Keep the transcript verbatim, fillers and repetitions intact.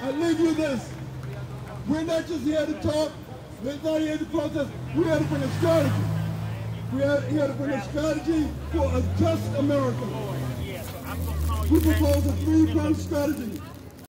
I leave you this. We're not just here to talk. We're not here to protest. We're here to bring a strategy. We're here to bring a strategy for a just America. We propose a three-pronged strategy.